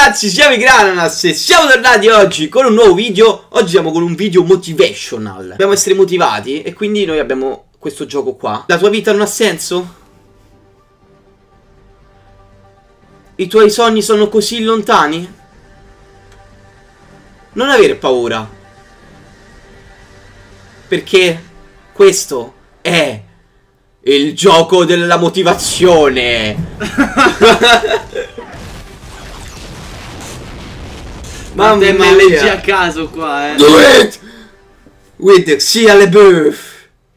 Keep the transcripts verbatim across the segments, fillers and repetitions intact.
ragazzi, siamo i Grananas e siamo tornati oggi con un nuovo video. Oggi siamo con un video motivational. Dobbiamo essere motivati e quindi noi abbiamo questo gioco qua. La tua vita non ha senso? I tuoi sogni sono così lontani? Non avere paura, perché questo è il gioco della motivazione. Mamma mia, leggi a caso qua, eh. Do it! With Xia LeBeouf.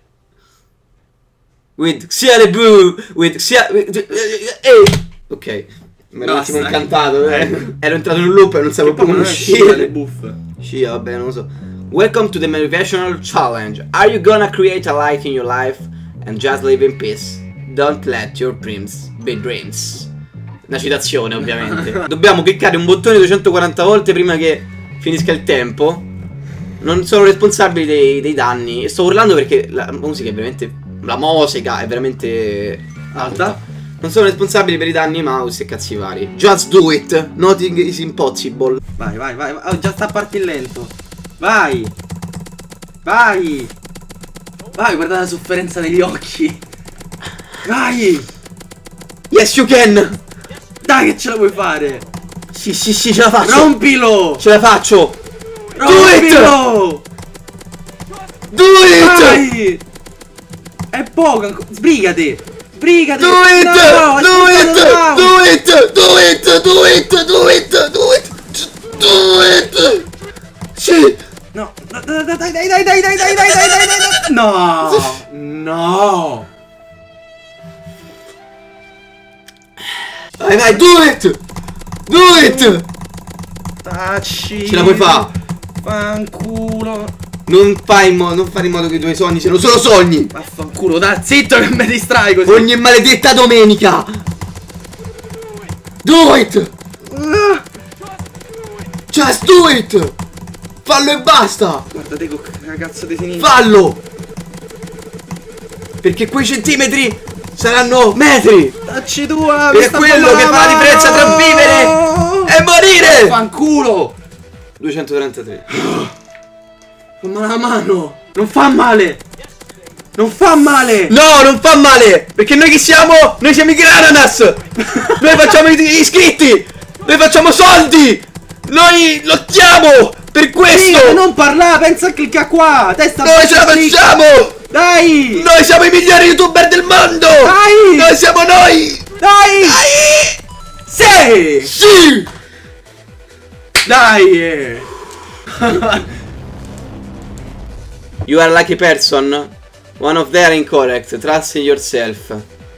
With Xia LeBeouf. With Xia... Eh. Ok. Mi ero un attimo incantato, eh. Ero entrato in un loop e non sapevo più come uscire. Le buffe. Scia, vabbè, non lo so. Welcome to the Motivational Challenge. Are you gonna create a light in your life and just live in peace? Don't let your dreams be dreams. Una citazione, ovviamente. Dobbiamo cliccare un bottone duecentoquaranta volte prima che finisca il tempo. Non sono responsabili dei, dei danni. Sto urlando perché la musica è veramente... La musica è veramente alta. alta. Non sono responsabili per i danni mouse e cazzi vari. Just do it. Nothing is impossible. Vai, vai, vai. Oh, già sta partendo lento. Vai. Vai. Vai, guarda la sofferenza negli occhi. Vai. Yes, you can. Dai che ce la puoi fare. Sì, sì, sì, ce la faccio. Rompilo. Ce la faccio. Rompilo. Do it. Vai. È poco ancora. Sbrigati. Sbrigati. Do it. No, do it. Do it. Do it. Do it. Do it. Do it. Do it. Sì. No. Dai, dai, dai, dai, dai, dai, dai, dai, dai, dai, dai. No. No. Vai, vai, do it. Do it. Tacci. Ce la puoi fare. Fanculo. Non fai in modo, non fare in modo che i tuoi sogni siano solo sogni. Vaffanculo, dai, zitto che mi distrai così. Ogni maledetta domenica. Do it. Just do it. Fallo e basta. Guarda te con cazzo di sinistra. Fallo. Perché quei centimetri saranno metri. Tacci tua. È quello che fa la differenza tra vivere e morire. Fanculo. duecentotrentatré. Fammi la mano. Non fa male. Non fa male. No, non fa male. Perché noi chi siamo? Noi siamo i Grananas. Noi facciamo gli iscritti. Noi facciamo soldi. Noi lottiamo per questo. Sì, non parla, pensa a cliccare qua. Testa. Noi ce la facciamo. Dai. Noi siamo i migliori youtuber del mondo. Dai. Noi siamo noi. Dai. Dai. Sì. Sì. Dai. You are a lucky person. One of them are incorrect. Trust in yourself.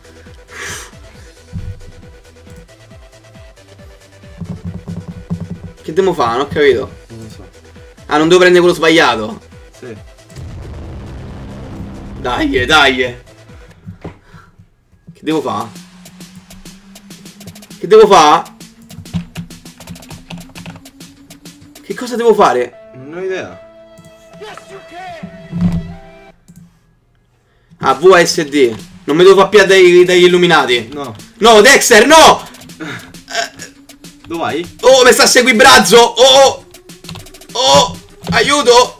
Che devo fare? Non ho capito. Non lo so. Ah, non devo prendere quello sbagliato. Sì. Dai, dai. Che devo fare? Che devo fare? Che cosa devo fare? Non ho idea. Ah, V S D. Non mi devo far più dai, dagli illuminati. No. No, Dexter, no! Dove vai? Oh, mi sta a seguire Brazzo. Oh, oh, aiuto.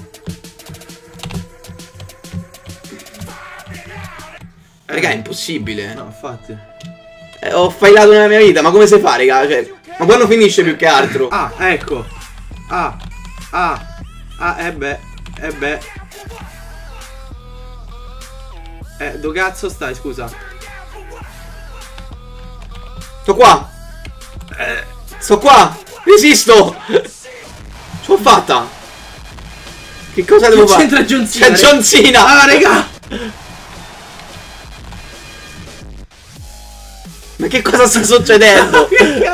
Raga, è impossibile. No, infatti. Eh, ho failato nella mia vita. Ma come sai fare, raga? Cioè, ma quando finisce più che altro? Ah, ecco. Ah, ah, ah, eh beh, eh beh. Eh, dove cazzo stai, scusa? Sto qua. Eh, Sto qua. Resisto. Ce l'ho fatta. Che cosa devo fare? C'entra John Cena. C'è John Cena. Ah, raga. Ma che cosa sta succedendo?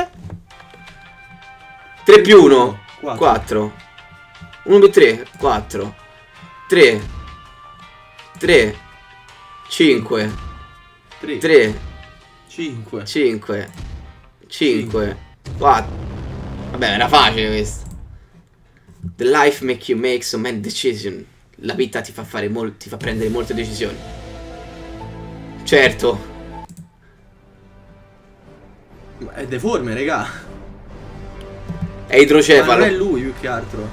tre più uno. quattro. uno più tre. quattro. tre. tre. cinque. tre. cinque. cinque. cinque. quattro. Vabbè, era facile questo. The life make you make so many decisions. La vita ti fa fare molti, ti fa prendere molte decisioni. Certo. Ma è deforme, raga. È idrocefalo. Ma non è lui più che altro.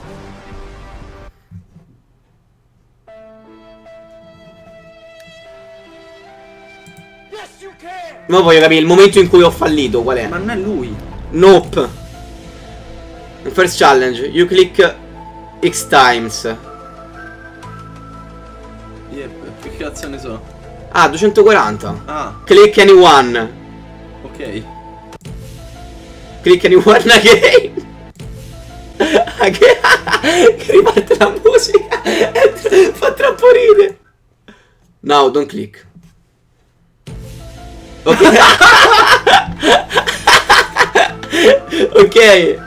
Ma voglio capire il momento in cui ho fallito, qual è? Ma non è lui. Nope. First challenge, you click X times. Yep, che cazzo ne so. Ah, duecentoquaranta. Ah, Click anyone. ok. Click anyone again. Again. Che riparte la musica. Fa troppo ridere. No, don't click. Ok. Ok.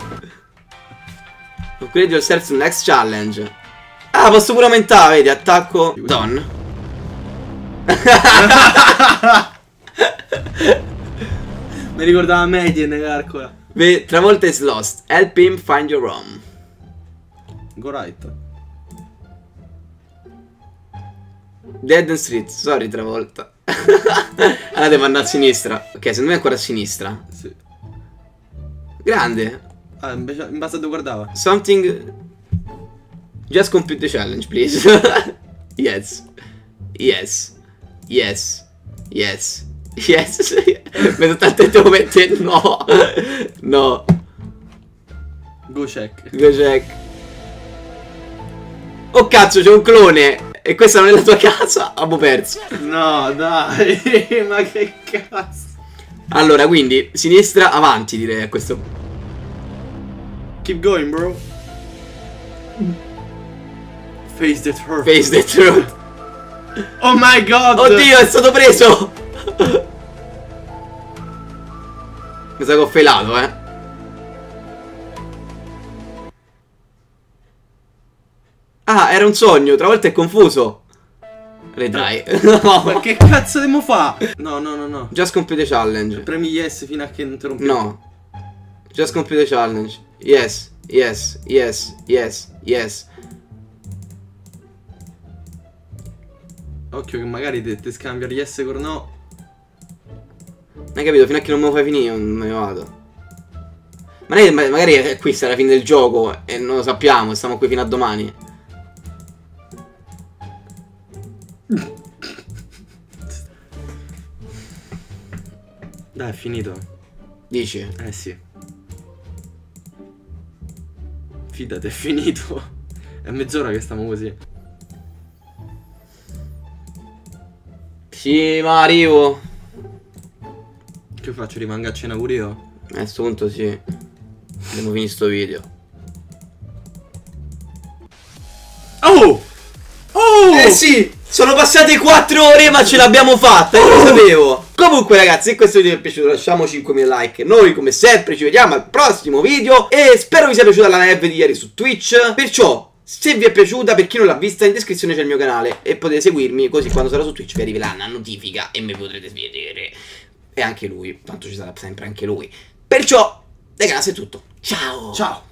Upgrade yourself to next challenge. Ah, posso pure aumentare, vedi, attacco. Done. Mi ricordava Median, calcola. Vedi, Travolta is lost. Help him find your home. Go right. Dead and street, sorry Travolta. Allora devo andare a sinistra. Ok, secondo me è ancora a sinistra. Sì. Grande. Ah, invece, in base a dove guardava. Something. Just complete the challenge, please. Yes. Yes. Yes. Yes. Yes. Mi sono tanto tempo mettere no. No. Go check. Go check. Oh cazzo, c'è un clone. E questa non è la tua casa. Abbiamo perso. No, dai. Ma che cazzo. Allora, quindi, sinistra, avanti direi a questo. Keep going, bro. Face the truth. Face the truth. Oh my god. Oddio, è stato preso. Mi sa che ho failato, eh. Ah, era un sogno, Travolta è confuso. Retry. No. Ma che cazzo devo fare? No, no, no, no. Just complete the challenge. Premi yes fino a che non ti rompi. No. Just complete the challenge. Yes, yes, yes, yes, yes. Occhio che magari ti, ti scambia yes con no. Hai capito? Fino a che non me lo fai finire non me ne vado. Magari, magari è qui, sta la fine del gioco e non lo sappiamo, stiamo qui fino a domani. Dai, è finito. Dici? Eh sì. Fidati, è finito. È mezz'ora che stiamo così. Sì, ma arrivo. Che faccio? Rimango a cena pure io? A questo punto sì. Abbiamo finito sto video. Oh! Oh! Eh sì! Sono passate quattro ore ma ce l'abbiamo fatta, io lo sapevo. Comunque ragazzi, se questo video vi è piaciuto lasciamo cinquemila like. Noi come sempre ci vediamo al prossimo video. E spero vi sia piaciuta la live di ieri su Twitch. Perciò, se vi è piaciuta, per chi non l'ha vista, in descrizione c'è il mio canale e potete seguirmi, così quando sarò su Twitch vi arriverà una notifica e mi potrete vedere. E anche lui, tanto ci sarà sempre anche lui. Perciò, ragazzi, è tutto. Ciao! Ciao!